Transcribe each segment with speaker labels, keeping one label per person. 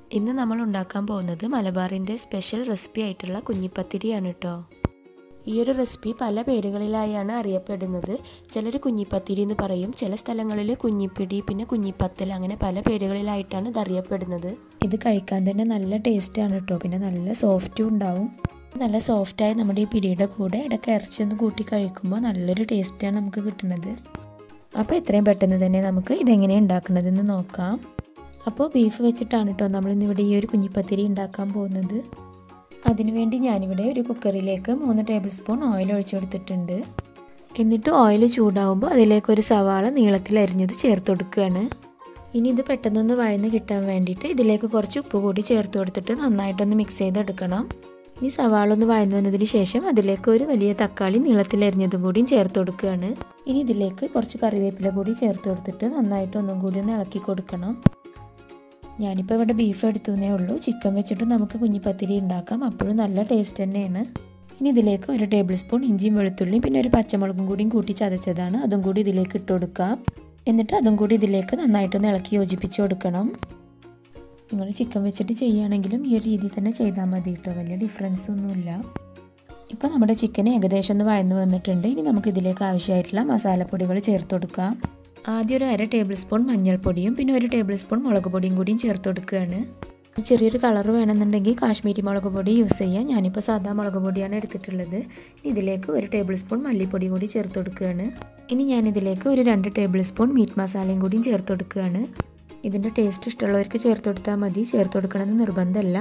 Speaker 1: ഇന്ന് നമ്മൾ ഉണ്ടാക്കാൻ പോകുന്നത് മലബാറിൻ്റെ സ്പെഷ്യൽ റെസിപ്പി ആയിട്ടുള്ള കുഞ്ഞിപ്പത്തിരിയാണ് കേട്ടോ. ഈ ഒരു റെസിപ്പി പല പേരുകളിലായാണ് അറിയപ്പെടുന്നത്. ചിലർ കുഞ്ഞിപ്പത്തിരി എന്ന് പറയും, ചില സ്ഥലങ്ങളിൽ കുഞ്ഞിപ്പിടി, പിന്നെ കുഞ്ഞിപ്പത്തൽ, അങ്ങനെ പല പേരുകളിലായിട്ടാണ് ഇത് അറിയപ്പെടുന്നത്. ഇത് കഴിക്കാൻ തന്നെ നല്ല ടേസ്റ്റാണ് കേട്ടോ. പിന്നെ നല്ല സോഫ്റ്റും ഉണ്ടാവും. നല്ല സോഫ്റ്റായി നമ്മുടെ ഈ പിടിയുടെ കൂടെ ഇടയ്ക്ക് ഇറച്ചിയൊന്ന് കൂട്ടി കഴിക്കുമ്പോൾ നല്ലൊരു ടേസ്റ്റാണ് നമുക്ക് കിട്ടുന്നത്. അപ്പോൾ എത്രയും പെട്ടെന്ന് തന്നെ നമുക്ക് ഇതെങ്ങനെയാണ് ഉണ്ടാക്കുന്നതെന്ന് നോക്കാം. അപ്പോൾ ബീഫ് വെച്ചിട്ടാണ് കേട്ടോ നമ്മളിന്നിവിടെ ഈ ഒരു കുഞ്ഞിപ്പത്തിരി ഉണ്ടാക്കാൻ പോകുന്നത്. അതിനുവേണ്ടി ഞാനിവിടെ ഒരു കുക്കറിലേക്ക് 3 ടേബിൾ സ്പൂൺ ഓയിൽ ഒഴിച്ചു കൊടുത്തിട്ടുണ്ട്. എന്നിട്ട് ഓയിൽ ചൂടാവുമ്പോൾ അതിലേക്കൊരു സവാള നീളത്തിൽ അരിഞ്ഞത് ചേർത്ത് കൊടുക്കുകയാണ്. ഇനി ഇത് പെട്ടെന്നൊന്ന് വഴന്ന് കിട്ടാൻ വേണ്ടിയിട്ട് ഇതിലേക്ക് കുറച്ച് ഉപ്പ് കൂടി ചേർത്ത് കൊടുത്തിട്ട് നന്നായിട്ടൊന്ന് മിക്സ് ചെയ്തെടുക്കണം. ഇനി സവാള ഒന്ന് വഴന്നു വന്നതിന് ശേഷം അതിലേക്ക് ഒരു വലിയ തക്കാളി നീളത്തിൽ അരിഞ്ഞതും കൂടിയും ചേർത്ത് കൊടുക്കുകയാണ്. ഇനി ഇതിലേക്ക് കുറച്ച് കറിവേപ്പില കൂടി ചേർത്ത് കൊടുത്തിട്ട് നന്നായിട്ട് ഒന്നും കൂടി ഒന്ന് ഇളക്കി കൊടുക്കണം. ഞാനിപ്പോൾ ഇവിടെ ബീഫ് എടുത്തുന്നേ ഉള്ളൂ. ചിക്കൻ വെച്ചിട്ട് നമുക്ക് കുഞ്ഞിപ്പത്തിരി ഉണ്ടാക്കാം, അപ്പോഴും നല്ല ടേസ്റ്റ് തന്നെയാണ്. ഇനി ഇതിലേക്ക് 1 ടേബിൾ സ്പൂൺ ഇഞ്ചിയും വെളുത്തുള്ളിയും പിന്നെ ഒരു പച്ചമുളകും കൂടിയും കൂട്ടി ചതച്ചതാണ്, അതും കൂടി ഇതിലേക്ക് ഇട്ട് കൊടുക്കാം. എന്നിട്ട് അതും കൂടി ഇതിലേക്ക് നന്നായിട്ടൊന്ന് ഇളക്കി യോജിപ്പിച്ച് കൊടുക്കണം. നിങ്ങൾ ചിക്കൻ വെച്ചിട്ട് ചെയ്യുകയാണെങ്കിലും ഈ ഒരു രീതിയിൽ തന്നെ ചെയ്താൽ മതി കേട്ടോ, വലിയ ഡിഫറൻസ് ഒന്നുമില്ല. ഇപ്പോൾ നമ്മുടെ ചിക്കൻ ഏകദേശം ഒന്ന് വഴന്നു വന്നിട്ടുണ്ട്. ഇനി നമുക്ക് ഇതിലേക്ക് ആവശ്യമായിട്ടുള്ള മസാലപ്പൊടികൾ ചേർത്ത് കൊടുക്കാം. ആദ്യം ഒരു 1/2 ടേബിൾ സ്പൂൺ മഞ്ഞൾപ്പൊടിയും പിന്നെ 1 ടേബിൾ സ്പൂൺ മുളക് പൊടിയും കൂടിയും ചേർത്ത് കൊടുക്കുകയാണ്. ചെറിയൊരു കളർ വേണമെന്നുണ്ടെങ്കിൽ കാശ്മീരി മുളക് പൊടി യൂസ് ചെയ്യാം. ഞാനിപ്പോൾ സാധാ മുളക് പൊടിയാണ് എടുത്തിട്ടുള്ളത്. ഇതിലേക്ക് 1 ടേബിൾ സ്പൂൺ മല്ലിപ്പൊടി കൂടി ചേർത്ത് കൊടുക്കുകയാണ്. ഇനി ഞാനിതിലേക്ക് ഒരു 2 ടേബിൾ സ്പൂൺ മീറ്റ് മസാലയും കൂടിയും ചേർത്ത് കൊടുക്കുകയാണ്. ഇതിൻ്റെ ടേസ്റ്റ് ഇഷ്ടമുള്ളവർക്ക് ചേർത്ത് കൊടുത്താൽ മതി, ചേർത്ത് കൊടുക്കണമെന്ന് നിർബന്ധമല്ല.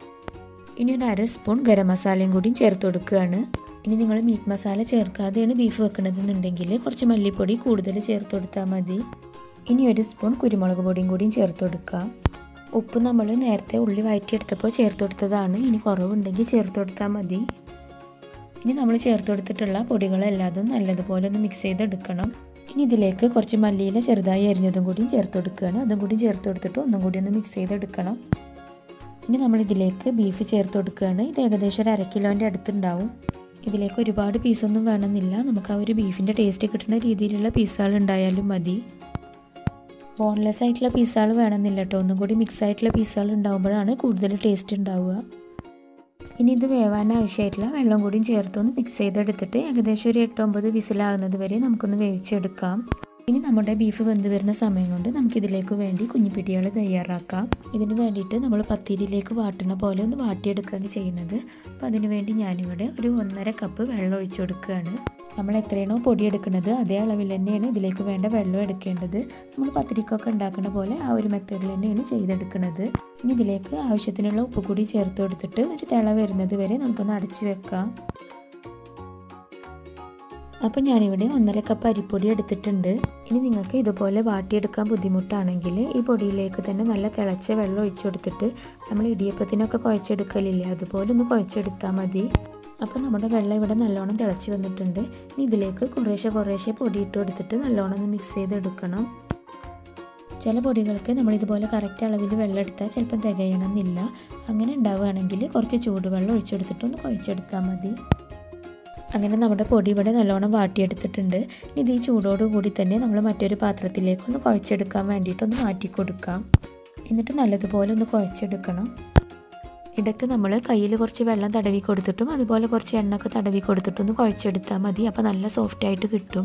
Speaker 1: ഇനി ഒരു 1/2 സ്പൂൺ ഗരം മസാലയും കൂടിയും ചേർത്ത് കൊടുക്കുകയാണ്. ഇനി നിങ്ങൾ മീറ്റ് മസാല ചേർക്കാതെയാണ് ബീഫ് വെക്കണതെന്നുണ്ടെങ്കിൽ കുറച്ച് മല്ലിപ്പൊടി കൂടുതൽ ചേർത്ത് കൊടുത്താൽ മതി. ഇനി 1 സ്പൂൺ കുരുമുളക് പൊടിയും കൂടിയും ചേർത്ത് കൊടുക്കാം. ഉപ്പ് നമ്മൾ നേരത്തെ ഉള്ളി വഴറ്റിയെടുത്തപ്പോൾ ചേർത്ത് കൊടുത്തതാണ്, ഇനി കുറവുണ്ടെങ്കിൽ ചേർത്ത് കൊടുത്താൽ മതി. ഇനി നമ്മൾ ചേർത്ത് കൊടുത്തിട്ടുള്ള പൊടികളെല്ലാതും നല്ലതുപോലെ ഒന്ന് മിക്സ് ചെയ്തെടുക്കണം. ഇനി ഇതിലേക്ക് കുറച്ച് മല്ലിയില ചെറുതായി അരിഞ്ഞതും കൂടിയും ചേർത്ത് കൊടുക്കുകയാണ്. അതും കൂടി ചേർത്ത് കൊടുത്തിട്ട് ഒന്നും കൂടി ഒന്ന് മിക്സ് ചെയ്തെടുക്കണം. ഇനി നമ്മളിതിലേക്ക് ബീഫ് ചേർത്ത് കൊടുക്കുകയാണ്. ഇത് ഏകദേശം ഒരു 1/2 കിലോൻ്റെ അടുത്തുണ്ടാവും. ഇതിലേക്ക് ഒരുപാട് പീസൊന്നും വേണമെന്നില്ല, നമുക്ക് ആ ഒരു ബീഫിൻ്റെ ടേസ്റ്റ് കിട്ടുന്ന രീതിയിലുള്ള പീസുകൾ ഉണ്ടായാലും മതി. ബോൺലെസ് ആയിട്ടുള്ള പീസുകൾ വേണമെന്നില്ല കേട്ടോ, ഒന്നും കൂടി മിക്സ് ആയിട്ടുള്ള പീസുകൾ ഉണ്ടാകുമ്പോഴാണ് കൂടുതൽ ടേസ്റ്റ് ഉണ്ടാവുക. ഇനി ഇത് വേവാൻ ആവശ്യമായിട്ടുള്ള വെള്ളം കൂടിയും ചേർത്തൊന്ന് മിക്സ് ചെയ്തെടുത്തിട്ട് ഏകദേശം ഒരു 8-9 വിസിലാകുന്നത് വരെ നമുക്കൊന്ന് വേവിച്ചെടുക്കാം. ഇനി നമ്മുടെ ബീഫ് വെന്ത് വരുന്ന സമയം കൊണ്ട് നമുക്കിതിലേക്ക് വേണ്ടി കുഞ്ഞിപ്പിടികൾ തയ്യാറാക്കാം. ഇതിന് വേണ്ടിയിട്ട് നമ്മൾ പത്തിരിയിലേക്ക് വാട്ടുന്ന പോലെ ഒന്ന് വാട്ടിയെടുക്കുകയാണ് ചെയ്യുന്നത്. അപ്പോൾ അതിന് വേണ്ടി ഞാനിവിടെ ഒരു 1.5 കപ്പ് വെള്ളം ഒഴിച്ചു കൊടുക്കുകയാണ്. നമ്മൾ എത്രയാണോ പൊടി എടുക്കുന്നത് അതേ അളവിൽ തന്നെയാണ് ഇതിലേക്ക് വേണ്ട വെള്ളം എടുക്കേണ്ടത്. നമ്മൾ പത്തിരിക്കൊക്കെ ഉണ്ടാക്കുന്ന പോലെ ആ ഒരു മെത്തേഡിൽ തന്നെയാണ് ചെയ്തെടുക്കുന്നത്. ഇനി ഇതിലേക്ക് ആവശ്യത്തിനുള്ള ഉപ്പ് കൂടി ചേർത്ത് കൊടുത്തിട്ട് ഒരു തിള വരുന്നത് വരെ നമുക്കൊന്ന് അടച്ചു വെക്കാം. അപ്പോൾ ഞാനിവിടെ 1.5 കപ്പ് അരിപ്പൊടി എടുത്തിട്ടുണ്ട്. ഇനി നിങ്ങൾക്ക് ഇതുപോലെ വാട്ടിയെടുക്കാൻ ബുദ്ധിമുട്ടാണെങ്കിൽ ഈ പൊടിയിലേക്ക് തന്നെ നല്ല തിളച്ച വെള്ളം ഒഴിച്ചു കൊടുത്തിട്ട് നമ്മൾ ഇടിയപ്പത്തിനൊക്കെ കുഴച്ചെടുക്കലില്ലേ, അതുപോലെ ഒന്ന് കുഴച്ചെടുത്താൽ മതി. അപ്പോൾ നമ്മുടെ വെള്ളം ഇവിടെ നല്ലോണം തിളച്ച് വന്നിട്ടുണ്ട്. ഇനി ഇതിലേക്ക് കുറേശ്ശെ പൊടി ഇട്ട് കൊടുത്തിട്ട് നല്ലോണം ഒന്ന് മിക്സ് ചെയ്തെടുക്കണം. ചില പൊടികൾക്ക് നമ്മളിതുപോലെ കറക്റ്റ് അളവിൽ വെള്ളം എടുത്താൽ ചിലപ്പോൾ തികയണമെന്നില്ല. അങ്ങനെ ഉണ്ടാവുകയാണെങ്കിൽ കുറച്ച് ചൂടുവെള്ളം ഒഴിച്ചെടുത്തിട്ട് ഒന്ന് കുഴച്ചെടുത്താൽ മതി. അങ്ങനെ നമ്മുടെ പൊടി ഇവിടെ നല്ലോണം വാട്ടിയെടുത്തിട്ടുണ്ട്. ഇത് ഈ ചൂടോടുകൂടി തന്നെ നമ്മൾ മറ്റൊരു പാത്രത്തിലേക്ക് ഒന്ന് കുഴച്ചെടുക്കാൻ വേണ്ടിയിട്ടൊന്ന് മാറ്റി കൊടുക്കാം. എന്നിട്ട് നല്ലതുപോലെ ഒന്ന് കുഴച്ചെടുക്കണം. ഇടയ്ക്ക് നമ്മൾ കയ്യിൽ കുറച്ച് വെള്ളം തടവി കൊടുത്തിട്ടും അതുപോലെ കുറച്ച് എണ്ണയൊക്കെ തടവി കൊടുത്തിട്ടും ഒന്ന് കുഴച്ചെടുത്താൽ മതി. അപ്പോൾ നല്ല സോഫ്റ്റായിട്ട് കിട്ടും.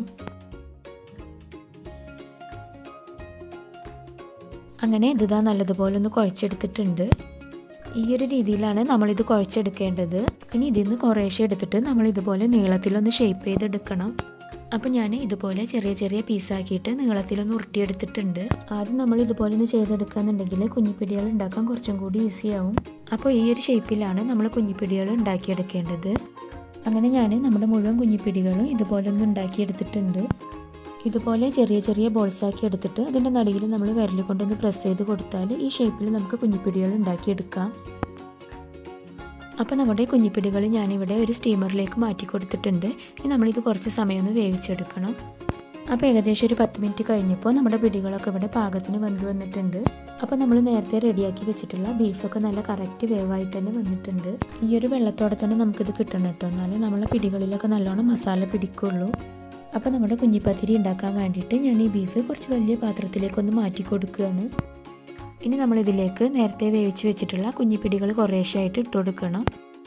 Speaker 1: അങ്ങനെ ഇതാ നല്ലതുപോലെ ഒന്ന് കുഴച്ചെടുത്തിട്ടുണ്ട്. ഈ ഒരു രീതിയിലാണ് നമ്മളിത് കുഴച്ചെടുക്കേണ്ടത്. ഇനി ഇതിന്ന് കുറേശ്ശെ എടുത്തിട്ട് നമ്മൾ ഇതുപോലെ നീളത്തിലൊന്ന് ഷേപ്പ് ചെയ്തെടുക്കണം. അപ്പോൾ ഞാൻ ഇതുപോലെ ചെറിയ പീസാക്കിയിട്ട് നീളത്തിലൊന്ന് ഉരുട്ടിയെടുത്തിട്ടുണ്ട്. ആദ്യം നമ്മൾ ഇതുപോലെ ഒന്ന് ചെയ്തെടുക്കുകയെന്നുണ്ടെങ്കിൽ കുഞ്ഞിപ്പിടികൾ ഉണ്ടാക്കാൻ കുറച്ചും കൂടി ഈസിയാവും. അപ്പോൾ ഈ ഒരു ഷേപ്പിലാണ് നമ്മൾ കുഞ്ഞിപ്പിടികൾ ഉണ്ടാക്കിയെടുക്കേണ്ടത്. അങ്ങനെ ഞാൻ നമ്മുടെ മുഴുവൻ കുഞ്ഞിപ്പിടികളും ഇതുപോലെ ഒന്ന് ഉണ്ടാക്കിയെടുത്തിട്ടുണ്ട്. ഇതുപോലെ ചെറിയ ബോൾസാക്കി എടുത്തിട്ട് അതിൻ്റെ നടുവിൽ നമ്മൾ വിരൽ കൊണ്ടൊന്ന് പ്രസ് ചെയ്ത് കൊടുത്താൽ ഈ ഷേപ്പിൽ നമുക്ക് കുഞ്ഞിപ്പിടികൾ ഉണ്ടാക്കിയെടുക്കാം. അപ്പോൾ നമ്മുടെ കുഞ്ഞിപ്പിടികൾ ഞാനിവിടെ ഒരു സ്റ്റീമറിലേക്ക് മാറ്റി കൊടുത്തിട്ടുണ്ട്. ഇനി നമ്മളിത് കുറച്ച് സമയം ഒന്ന് വേവിച്ചെടുക്കണം. അപ്പോൾ ഏകദേശം ഒരു 10 മിനിറ്റ് കഴിഞ്ഞപ്പോൾ നമ്മുടെ പിടികളൊക്കെ ഇവിടെ പാകത്തിന് വെന്ത് വന്നിട്ടുണ്ട്. അപ്പോൾ നമ്മൾ നേരത്തെ റെഡിയാക്കി വെച്ചിട്ടുള്ള ബീഫൊക്കെ നല്ല കറക്റ്റ് വേവായിട്ട് തന്നെ വന്നിട്ടുണ്ട്. ഈ ഒരു വെള്ളത്തോടെ തന്നെ നമുക്കിത് കിട്ടണം കേട്ടോ, എന്നാലേ നമ്മളെ പിടികളിലൊക്കെ നല്ലോണം മസാല പിടിക്കുള്ളൂ. അപ്പോൾ നമ്മുടെ കുഞ്ഞിപ്പത്തിരി ഉണ്ടാക്കാൻ വേണ്ടിയിട്ട് ഞാൻ ഈ ബീഫ് കുറച്ച് വലിയ പാത്രത്തിലേക്കൊന്ന് മാറ്റി കൊടുക്കുകയാണ്. ഇനി നമ്മളിതിലേക്ക് നേരത്തെ വേവിച്ച് വെച്ചിട്ടുള്ള കുഞ്ഞിപ്പിടികൾ കുറേശ്ശായിട്ട് ഇട്ട് കൊടുക്കണം.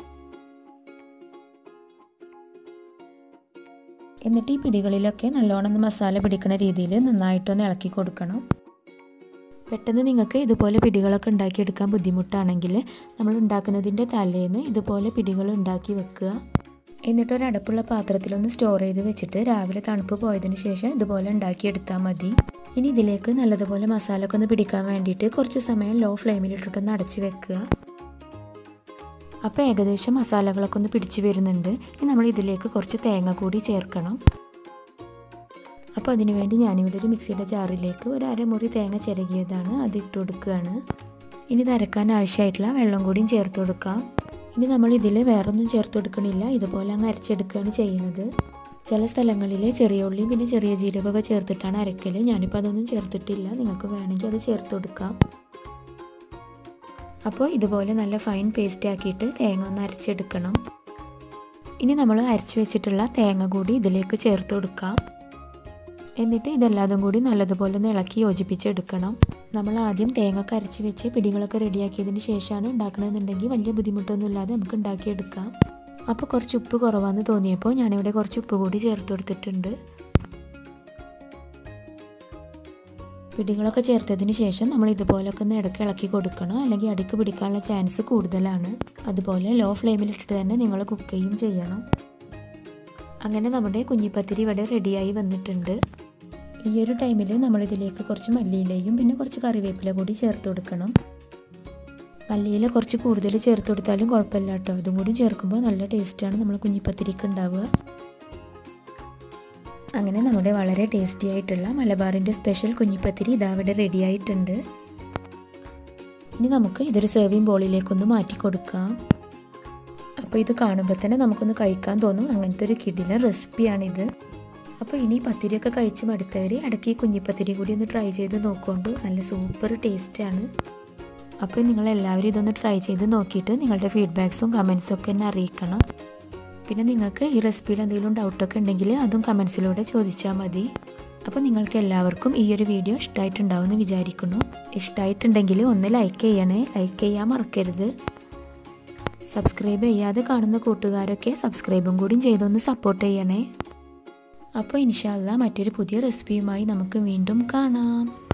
Speaker 1: എന്നിട്ട് ഈ പിടികളിലൊക്കെ നല്ലോണം മസാല പിടിക്കുന്ന രീതിയിൽ നന്നായിട്ടൊന്ന് ഇളക്കി കൊടുക്കണം. പെട്ടെന്ന് നിങ്ങൾക്ക് ഇതുപോലെ പിടികളൊക്കെ ഉണ്ടാക്കിയെടുക്കാൻ ബുദ്ധിമുട്ടാണെങ്കിൽ നമ്മൾ ഉണ്ടാക്കുന്നതിൻ്റെ തലേന്ന് ഇതുപോലെ പിടികൾ ഉണ്ടാക്കി വെക്കുക. എന്നിട്ട് ഒരു അടപ്പുള്ള പാത്രത്തിലൊന്ന് സ്റ്റോർ ചെയ്ത് വെച്ചിട്ട് രാവിലെ തണുപ്പ് പോയതിന് ശേഷം ഇതുപോലെ ഉണ്ടാക്കിയെടുത്താൽ മതി. ഇനി ഇതിലേക്ക് നല്ലതുപോലെ മസാലയൊക്കെ ഒന്ന് പിടിക്കാൻ വേണ്ടിയിട്ട് കുറച്ച് സമയം ലോ ഫ്ലെയിമിലിട്ടിട്ടൊന്ന് അടച്ച് വെക്കുക. അപ്പോൾ ഏകദേശം മസാലകളൊക്കെ ഒന്ന് പിടിച്ച് വരുന്നുണ്ട്. ഇനി നമ്മൾ ഇതിലേക്ക് കുറച്ച് തേങ്ങ കൂടി ചേർക്കണം. അപ്പോൾ അതിനുവേണ്ടി ഞാനിവിടെ ഒരു മിക്സിയുടെ ജാറിലേക്ക് ഒരു അരമുറി തേങ്ങ ചിരകിയതാണ്, അത് ഇട്ട് കൊടുക്കുകയാണ്. ഇനി ഇത് അരക്കാൻ ആവശ്യമായിട്ടുള്ള വെള്ളം കൂടിയും ചേർത്ത് കൊടുക്കാം. ഇനി നമ്മൾ ഇതിൽ വേറൊന്നും ചേർത്ത് കൊടുക്കണില്ല, ഇതുപോലെ അങ്ങ് അരച്ചെടുക്കുകയാണ് ചെയ്യുന്നത്. ചില സ്ഥലങ്ങളിൽ ചെറിയ ഉള്ളിയും പിന്നെ ചെറിയ ജീരകമൊക്കെ ചേർത്തിട്ടാണ് അരക്കൽ. ഞാനിപ്പോൾ അതൊന്നും ചേർത്തിട്ടില്ല, നിങ്ങൾക്ക് വേണമെങ്കിൽ അത് ചേർത്ത് കൊടുക്കാം. അപ്പോൾ ഇതുപോലെ നല്ല ഫൈൻ പേസ്റ്റ് ആക്കിയിട്ട് തേങ്ങ ഒന്ന് അരച്ചെടുക്കണം. ഇനി നമ്മൾ അരച്ച് വെച്ചിട്ടുള്ള തേങ്ങ കൂടി ഇതിലേക്ക് ചേർത്ത് കൊടുക്കാം. എന്നിട്ട് ഇതെല്ലാതും കൂടി നല്ലതുപോലെ ഒന്ന് ഇളക്കി യോജിപ്പിച്ചെടുക്കണം. നമ്മൾ ആദ്യം തേങ്ങ ഒക്കെ അരച്ച് വെച്ച് പിടികളൊക്കെ റെഡിയാക്കിയതിന് ശേഷമാണ് ഉണ്ടാക്കണമെന്നുണ്ടെങ്കിൽ വലിയ ബുദ്ധിമുട്ടൊന്നും ഇല്ലാതെ നമുക്ക് ഉണ്ടാക്കിയെടുക്കാം. അപ്പോൾ കുറച്ച് ഉപ്പ് കുറവാണെന്ന് തോന്നിയപ്പോൾ ഞാനിവിടെ കുറച്ച് ഉപ്പ് കൂടി ചേർത്ത് കൊടുത്തിട്ടുണ്ട്. പിടികളൊക്കെ ചേർത്തതിന് ശേഷം നമ്മൾ ഇതുപോലൊക്കെ ഒന്ന് ഇടയ്ക്ക് ഇളക്കി കൊടുക്കണം, അല്ലെങ്കിൽ അടിക്ക് പിടിക്കാനുള്ള ചാൻസ് കൂടുതലാണ്. അതുപോലെ ലോ ഫ്ലെയിമിലിട്ടിട്ട് തന്നെ നിങ്ങൾ കുക്ക് ചെയ്യണം. അങ്ങനെ നമ്മുടെ കുഞ്ഞിപ്പത്തിരി ഇവിടെ റെഡിയായി വന്നിട്ടുണ്ട്. ഈ ഒരു ടൈമിൽ നമ്മളിതിലേക്ക് കുറച്ച് മല്ലിയിലയും പിന്നെ കുറച്ച് കറിവേപ്പില കൂടി ചേർത്ത് കൊടുക്കണം. മല്ലിയില കുറച്ച് കൂടുതൽ ചേർത്ത് കൊടുത്താലും കുഴപ്പമില്ല കേട്ടോ, അതും കൂടി ചേർക്കുമ്പോൾ നല്ല ടേസ്റ്റാണ് നമ്മൾ കുഞ്ഞിപ്പത്തിരിക്ക് ഉണ്ടാവുക. അങ്ങനെ നമ്മുടെ വളരെ ടേസ്റ്റി ആയിട്ടുള്ള മലബാറിൻ്റെ സ്പെഷ്യൽ കുഞ്ഞിപ്പത്തിരി ഇതാവിടെ റെഡി ആയിട്ടുണ്ട്. ഇനി നമുക്ക് ഇതൊരു സെർവിങ് ബോളിലേക്കൊന്ന് മാറ്റി കൊടുക്കാം. അപ്പോൾ ഇത് കാണുമ്പോൾ തന്നെ നമുക്കൊന്ന് കഴിക്കാൻ തോന്നും, അങ്ങനത്തെ ഒരു കിടിലൻ റെസിപ്പിയാണിത്. അപ്പോൾ ഇനി പത്തിരിയൊക്കെ കഴിച്ച് മടുത്തവർ ഇടയ്ക്ക് ഈ കുഞ്ഞിപ്പത്തിരി കൂടി ഒന്ന് ട്രൈ ചെയ്ത് നോക്കുകൊണ്ട് നല്ല സൂപ്പർ ടേസ്റ്റാണ്. അപ്പോൾ നിങ്ങളെല്ലാവരും ഇതൊന്ന് ട്രൈ ചെയ്ത് നോക്കിയിട്ട് നിങ്ങളുടെ ഫീഡ്ബാക്സും കമൻസും ഒക്കെ എന്നെ അറിയിക്കണം. പിന്നെ നിങ്ങൾക്ക് ഈ റെസിപ്പിയിൽ എന്തെങ്കിലും ഡൗട്ടൊക്കെ ഉണ്ടെങ്കിൽ അതും കമൻസിലൂടെ ചോദിച്ചാൽ മതി. അപ്പോൾ നിങ്ങൾക്ക് എല്ലാവർക്കും ഈ ഒരു വീഡിയോ ഇഷ്ടമായിട്ടുണ്ടാവുമെന്ന് വിചാരിക്കുന്നു. ഇഷ്ടമായിട്ടുണ്ടെങ്കിൽ ഒന്ന് ലൈക്ക് ചെയ്യണേ, ലൈക്ക് ചെയ്യാൻ മറക്കരുത്. സബ്സ്ക്രൈബ് ചെയ്യാതെ കാണുന്ന കൂട്ടുകാരൊക്കെ സബ്സ്ക്രൈബും കൂടി ചെയ്തൊന്ന് സപ്പോർട്ട് ചെയ്യണേ. അപ്പോൾ ഇൻഷാ അല്ലാഹ് മറ്റൊരു പുതിയ റെസിപ്പിയുമായി നമുക്ക് വീണ്ടും കാണാം.